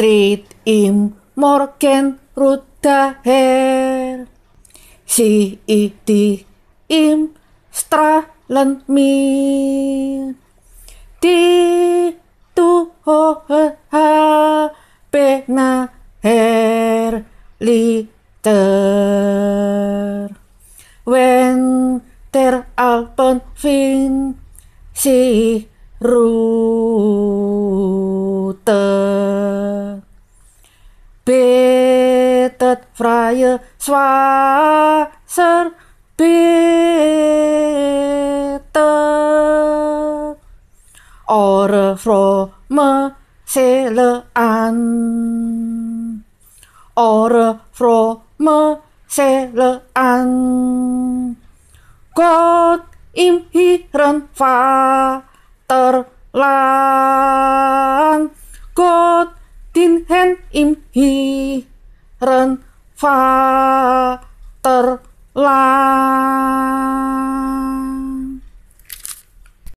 Tritt im morgen rut daher. Die im strahlen mir. Die Tuhan herrlichter. Wenn der Alpenwind sich ruhte, betet freie Wasser, betet eure fromme Seele an, eure fromme Seele an. Gott im Hirn Vaterland, Gott den Herrn im Hirn Vaterland.